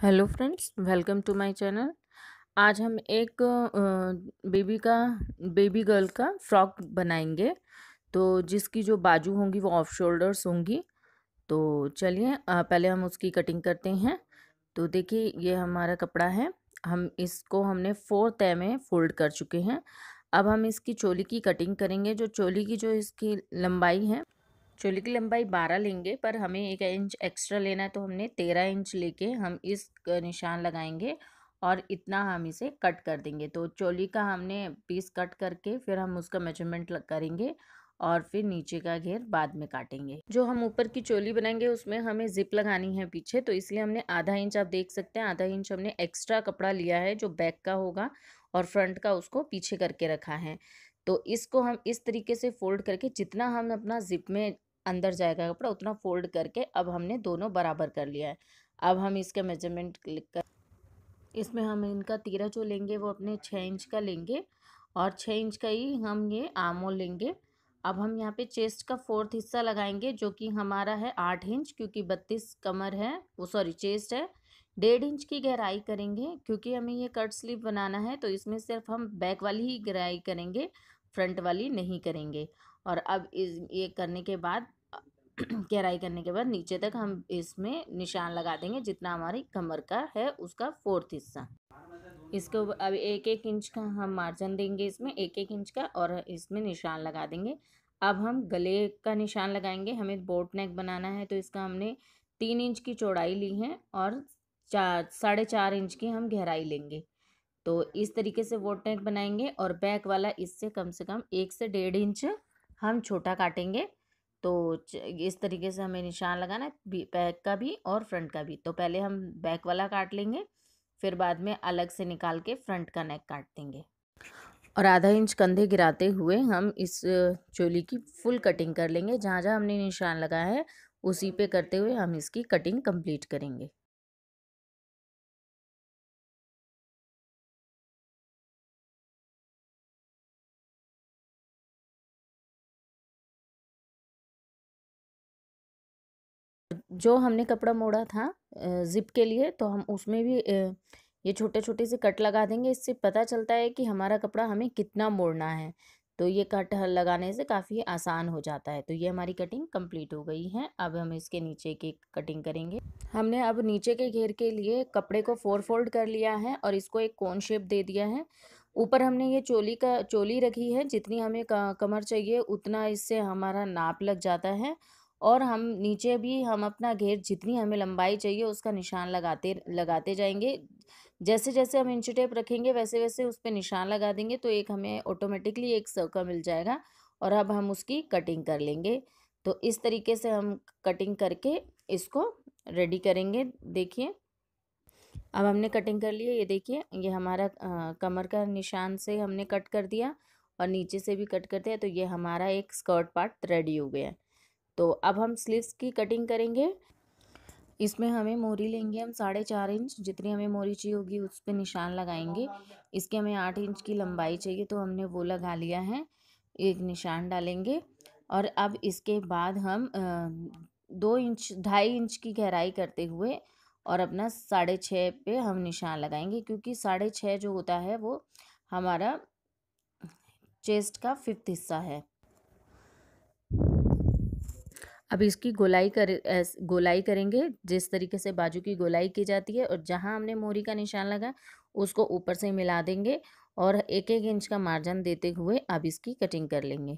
Hello friends, welcome to my channel. आज हम एक बेबी गर्ल का फ्रॉक बनाएंगे। तो जिसकी जो बाजू होंगी वो ऑफ शोल्डर्स होंगी। तो चलिए पहले हम उसकी कटिंग करते हैं। तो देखिए ये हमारा कपड़ा है। हम इसको हमने 4 तह में फोल्ड कर चुके हैं। अब हम इसकी चोली की कटिंग करेंगे। जो चोली की जो इसकी लंबाई है, चोली की लंबाई 12 लेंगे, पर हमें 1 इंच एक्स्ट्रा लेना है, तो हमने 13 इंच लेके हम इस निशान लगाएंगे और इतना हम इसे कट कर देंगे। तो चोली का हमने पीस कट करके फिर हम उसका मेजरमेंट करेंगे और फिर नीचे का घेर बाद में काटेंगे। जो हम ऊपर की चोली बनाएंगे उसमें हमें जिप लगानी है पीछे, तो इसलिए हमने आधा इंच, आप देख सकते हैं आधा इंच हमने एक्स्ट्रा कपड़ा लिया है जो बैक का होगा और फ्रंट का उसको पीछे करके रखा है। तो इसको हम इस तरीके से फोल्ड करके जितना हम अपना जिप में अंदर जाएगा कपड़ा उतना फोल्ड करके अब हमने दोनों बराबर कर लिया है। अब हम इसका मेजरमेंट क्लिक कर, इसमें हम इनका तीरा जो लेंगे वो अपने 6 इंच का लेंगे और 6 इंच का ही हम ये आर्म होल लेंगे। अब हम यहाँ पे चेस्ट का 4th हिस्सा लगाएंगे जो कि हमारा है 8 इंच, क्योंकि 32 कमर है, वो सॉरी चेस्ट है। 1.5 इंच की गहराई करेंगे क्योंकि हमें ये कट स्लीव बनाना है, तो इसमें सिर्फ हम बैक वाली ही गहराई करेंगे, फ्रंट वाली नहीं करेंगे। और अब ये करने के बाद गहराई करने के बाद नीचे तक हम इसमें निशान लगा देंगे जितना हमारी कमर का है उसका 4th हिस्सा। इसको अब 1-1 इंच का हम मार्जिन देंगे, इसमें 1-1 इंच का, और इसमें निशान लगा देंगे। अब हम गले का निशान लगाएंगे। हमें बोट नेक बनाना है, तो इसका हमने 3 इंच की चौड़ाई ली है और 4.5 इंच की हम गहराई लेंगे। तो इस तरीके से बोट नेक बनाएंगे और बैक वाला इससे कम से कम 1 से 1.5 इंच हम छोटा काटेंगे। तो इस तरीके से हमें निशान लगाना है, बैक का भी और फ्रंट का भी। तो पहले हम बैक वाला काट लेंगे, फिर बाद में अलग से निकाल के फ्रंट का नेक काट देंगे। और आधा इंच कंधे गिराते हुए हम इस चोली की फुल कटिंग कर लेंगे। जहाँ जहाँ हमने निशान लगाया है उसी पे करते हुए हम इसकी कटिंग कंप्लीट करेंगे। जो हमने कपड़ा मोड़ा था ज़िप के लिए, तो हम उसमें भी ये छोटे छोटे से कट लगा देंगे। इससे पता चलता है कि हमारा कपड़ा हमें कितना मोड़ना है। तो ये कट लगाने से काफ़ी आसान हो जाता है। तो ये हमारी कटिंग कंप्लीट हो गई है। अब हम इसके नीचे की कटिंग करेंगे। हमने अब नीचे के घेर के लिए कपड़े को 4 फोल्ड कर लिया है और इसको एक कोन शेप दे दिया है। ऊपर हमने ये चोली रखी है, जितनी हमें कमर चाहिए उतना इससे हमारा नाप लग जाता है। और हम नीचे भी हम अपना घेर जितनी हमें लंबाई चाहिए उसका निशान लगाते लगाते जाएंगे। जैसे जैसे हम इंची टेप रखेंगे वैसे वैसे उस पर निशान लगा देंगे, तो एक हमें ऑटोमेटिकली एक सर्कल मिल जाएगा। और अब हम उसकी कटिंग कर लेंगे। तो इस तरीके से हम कटिंग करके इसको रेडी करेंगे। देखिए अब हमने कटिंग कर ली है। ये देखिए ये हमारा कमर का निशान से हमने कट कर दिया और नीचे से भी कट कर दिया। तो ये हमारा एक स्कर्ट पार्ट रेडी हो गया है। तो अब हम स्लीव्स की कटिंग करेंगे। इसमें हमें मोरी लेंगे, हम 4.5 इंच, जितनी हमें मोरी चाहिए होगी उस पर निशान लगाएंगे। इसके हमें 8 इंच की लंबाई चाहिए, तो हमने वो लगा लिया है, एक निशान डालेंगे। और अब इसके बाद हम 2 इंच 2.5 इंच की गहराई करते हुए और अपना 6.5 पे हम निशान लगाएंगे, क्योंकि 6.5 जो होता है वो हमारा चेस्ट का 5th हिस्सा है। अब इसकी गोलाई करेंगे जिस तरीके से बाजू की गोलाई की जाती है, और जहां हमने मोरी का निशान लगा उसको ऊपर से मिला देंगे और 1-1 इंच का मार्जिन देते हुए अब इसकी कटिंग कर लेंगे।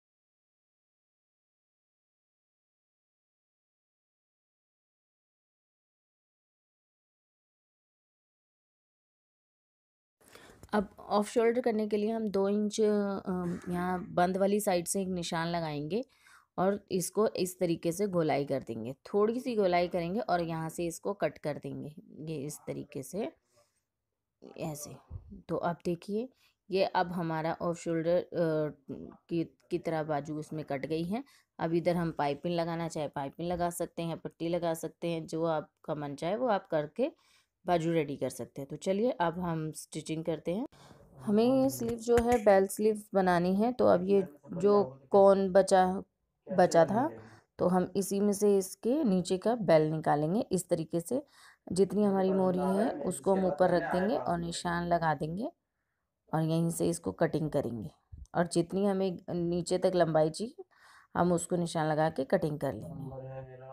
अब ऑफ शोल्डर करने के लिए हम 2 इंच यहाँ बंद वाली साइड से एक निशान लगाएंगे और इसको इस तरीके से गोलाई कर देंगे। थोड़ी सी गोलाई करेंगे और यहाँ से इसको कट कर देंगे, ये इस तरीके से, ऐसे। तो अब देखिए ये अब हमारा ऑफ शोल्डर की तरह बाजू इसमें कट गई है। अब इधर हम पाइपिंग लगाना चाहे पाइपिंग लगा सकते हैं, पट्टी लगा सकते हैं, जो आपका मन चाहे वो आप करके बाजू रेडी कर सकते हैं। तो चलिए अब हम स्टिचिंग करते हैं। हमें ये स्लीव जो है बेल स्लीव बनानी है। तो अब ये जो कौन बचा बचा था, तो हम इसी में से इसके नीचे का बेल निकालेंगे इस तरीके से। जितनी हमारी मोरी है उसको हम ऊपर रख देंगे और निशान लगा देंगे और यहीं से इसको कटिंग करेंगे। और जितनी हमें नीचे तक लंबाई चाहिए हम उसको निशान लगा के कटिंग कर लेंगे।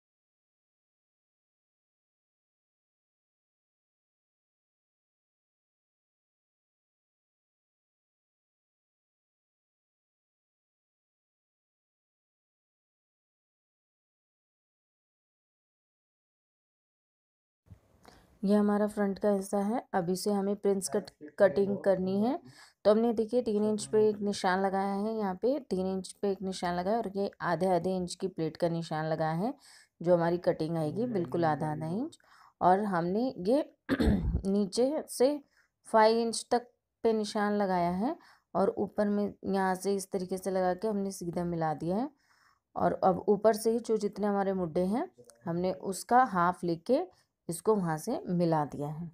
ये हमारा फ्रंट का हिस्सा है। अब इसे हमें प्रिंस कटिंग करनी है। तो हमने देखिए 3 इंच पे एक निशान लगाया है, यहाँ पे 3 इंच पे एक निशान लगाया और ये आधे आधे इंच की प्लेट का निशान लगाया है जो हमारी कटिंग आएगी बिल्कुल आधा आधा इंच। और हमने ये नीचे से 5 इंच तक पे निशान लगाया है और ऊपर में यहाँ से इस तरीके से लगा के हमने सीधा मिला दिया है। और अब ऊपर से ही जो जितने हमारे मुड्डे हैं हमने उसका हाफ लेके इसको वहाँ से मिला दिया है।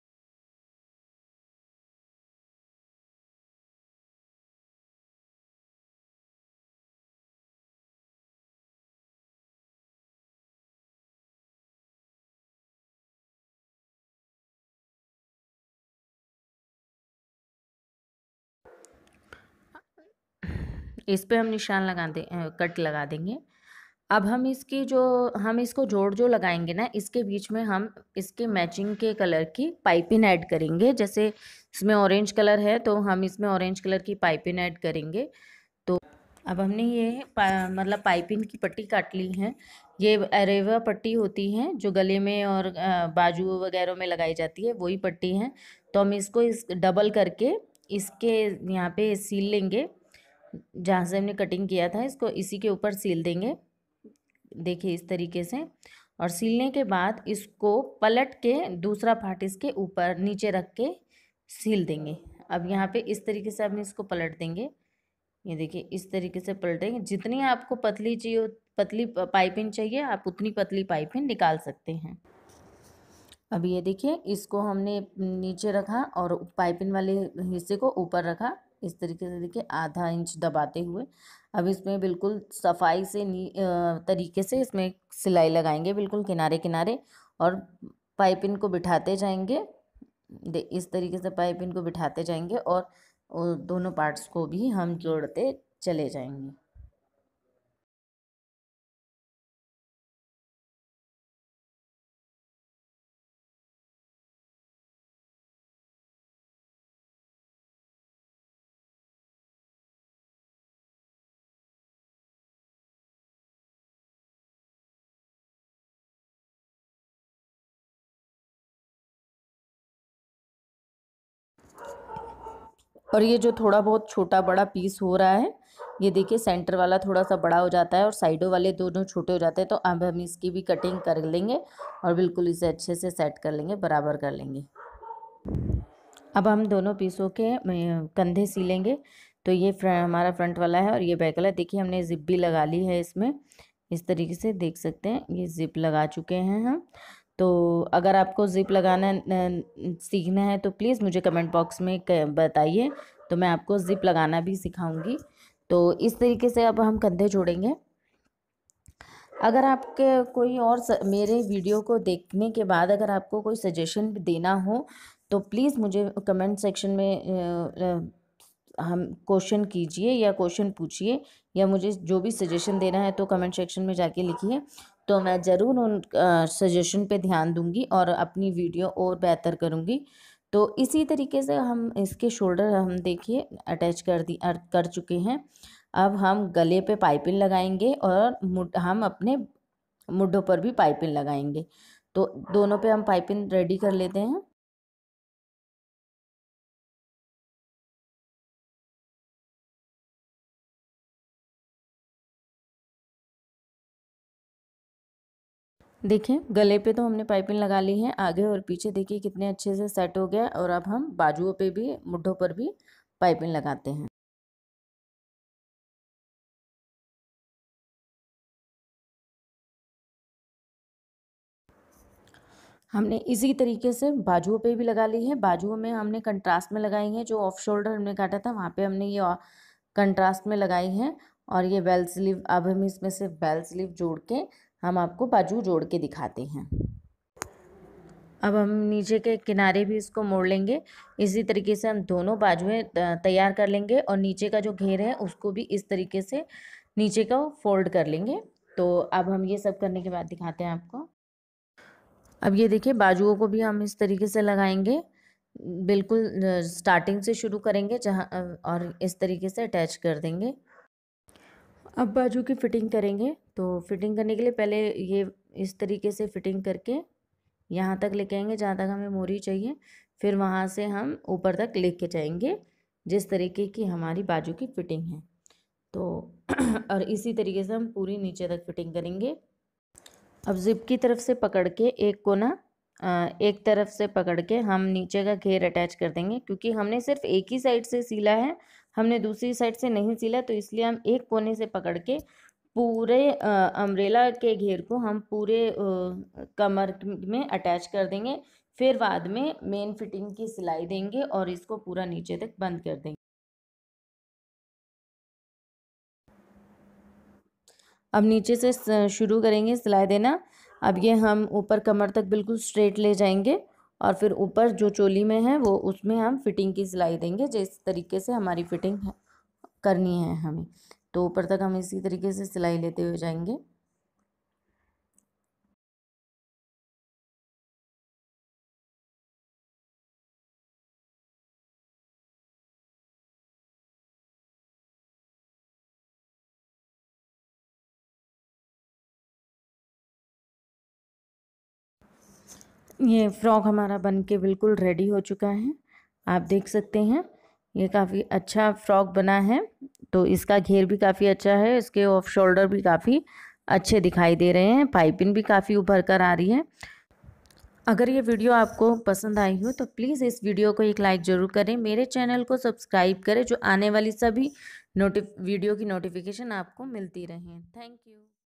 इस पे हम निशान कट लगा देंगे। अब हम इसको जोड़ जो लगाएंगे ना इसके बीच में हम इसके मैचिंग के कलर की पाइपिंग ऐड करेंगे। जैसे इसमें ऑरेंज कलर है तो हम इसमें ऑरेंज कलर की पाइपिंग ऐड करेंगे। तो अब हमने ये मतलब पाइपिंग की पट्टी काट ली है। ये अरेवा पट्टी होती है जो गले में और बाजू वगैरह में लगाई जाती है, वही पट्टी है। तो हम इसको डबल करके इसके यहाँ पे सील लेंगे। जहाँ से हमने कटिंग किया था इसको इसी के ऊपर सील देंगे, देखिए इस तरीके से। और सीलने के बाद इसको पलट के दूसरा पार्ट इसके ऊपर नीचे रख के सील देंगे। अब यहाँ पे इस तरीके से हम इसको पलट देंगे। ये देखिए इस तरीके से पलटेंगे। जितनी आपको पतली चाहिए, पतली पाइपिंग चाहिए, आप उतनी पतली पाइपिंग निकाल सकते हैं। अब ये देखिए इसको हमने नीचे रखा और पाइपिंग वाले हिस्से को ऊपर रखा इस तरीके से, देखिए आधा इंच दबाते हुए। अब इसमें बिल्कुल सफाई से तरीके से इसमें सिलाई लगाएंगे बिल्कुल किनारे किनारे और पाइपिंग को बिठाते जाएंगे। इस तरीके से पाइपिंग को बिठाते जाएंगे और दोनों पार्ट्स को भी हम जोड़ते चले जाएंगे। और ये जो थोड़ा बहुत छोटा बड़ा पीस हो रहा है, ये देखिए सेंटर वाला थोड़ा सा बड़ा हो जाता है और साइडों वाले दोनों छोटे हो जाते हैं। तो अब हम इसकी भी कटिंग कर लेंगे और बिल्कुल इसे अच्छे से सेट कर लेंगे, बराबर कर लेंगे। अब हम दोनों पीसों के कंधे सीलेंगे। तो ये हमारा फ्रंट वाला है और ये बैक वाला है। देखिए हमने जिप भी लगा ली है इसमें, इस तरीके से देख सकते हैं ये जिप लगा चुके हैं हम। तो अगर आपको ज़िप लगाना सीखना है तो प्लीज़ मुझे कमेंट बॉक्स में बताइए, तो मैं आपको ज़िप लगाना भी सिखाऊंगी। तो इस तरीके से अब हम कंधे जोड़ेंगे। अगर आपके कोई और मेरे वीडियो को देखने के बाद अगर आपको कोई सजेशन देना हो तो प्लीज़ मुझे कमेंट सेक्शन में हम क्वेश्चन कीजिए या क्वेश्चन पूछिए, या मुझे जो भी सजेशन देना है तो कमेंट सेक्शन में जाके लिखिए। तो मैं ज़रूर उन सजेशन पे ध्यान दूंगी और अपनी वीडियो और बेहतर करूंगी। तो इसी तरीके से हम इसके शोल्डर हम देखिए अटैच कर चुके हैं। अब हम गले पे पाइपिंग लगाएंगे और हम अपने मुड्ढों पर भी पाइपिंग लगाएंगे। तो दोनों पे हम पाइपिंग रेडी कर लेते हैं। देखिए गले पे तो हमने पाइपिंग लगा ली है, आगे और पीछे देखिए कितने अच्छे से सेट हो गया। और अब हम बाजुओं पे भी मुड्ढों पर भी पाइपिंग लगाते हैं। हमने इसी तरीके से बाजुओं पे भी लगा ली है। बाजुओं में हमने कंट्रास्ट में लगाई है, जो ऑफ शोल्डर हमने काटा था वहाँ पे हमने ये कंट्रास्ट में लगाई है। और ये बेल स्लीव, अब हम इसमें से बेल स्लीव जोड़ के हम आपको बाजू जोड़ के दिखाते हैं। अब हम नीचे के किनारे भी इसको मोड़ लेंगे। इसी तरीके से हम दोनों बाजुएं तैयार कर लेंगे और नीचे का जो घेर है उसको भी इस तरीके से नीचे का फोल्ड कर लेंगे। तो अब हम ये सब करने के बाद दिखाते हैं आपको। अब ये देखिए बाजुओं को भी हम इस तरीके से लगाएंगे, बिल्कुल स्टार्टिंग से शुरू करेंगे जहाँ और इस तरीके से अटैच कर देंगे। अब बाजू की फ़िटिंग करेंगे। तो फिटिंग करने के लिए पहले ये इस तरीके से फिटिंग करके यहाँ तक लेके आएंगे जहाँ तक हमें मोरी चाहिए, फिर वहाँ से हम ऊपर तक लेके जाएंगे जिस तरीके की हमारी बाजू की फ़िटिंग है। तो और इसी तरीके से हम पूरी नीचे तक फिटिंग करेंगे। अब ज़िप की तरफ से पकड़ के एक कोना एक तरफ से पकड़ के हम नीचे का घेर अटैच कर देंगे, क्योंकि हमने सिर्फ एक ही साइड से सिला है, हमने दूसरी साइड से नहीं सिला, तो इसलिए हम एक कोने से पकड़ के पूरे अम्ब्रेला के घेर को हम पूरे कमर में अटैच कर देंगे। फिर बाद में मेन फिटिंग की सिलाई देंगे और इसको पूरा नीचे तक बंद कर देंगे। अब नीचे से शुरू करेंगे सिलाई देना। अब ये हम ऊपर कमर तक बिल्कुल स्ट्रेट ले जाएंगे और फिर ऊपर जो चोली में है वो उसमें हम फिटिंग की सिलाई देंगे जिस तरीके से हमारी फिटिंग करनी है हमें। तो ऊपर तक हम इसी तरीके से सिलाई लेते हुए जाएंगे। ये फ्रॉक हमारा बन के बिल्कुल रेडी हो चुका है, आप देख सकते हैं। ये काफ़ी अच्छा फ्रॉक बना है। तो इसका घेर भी काफ़ी अच्छा है, इसके ऑफ शोल्डर भी काफ़ी अच्छे दिखाई दे रहे हैं, पाइपिंग भी काफ़ी उभर कर आ रही है। अगर ये वीडियो आपको पसंद आई हो तो प्लीज़ इस वीडियो को एक लाइक ज़रूर करें, मेरे चैनल को सब्सक्राइब करें, जो आने वाली सभी वीडियो की नोटिफिकेशन आपको मिलती रहें। Thank you.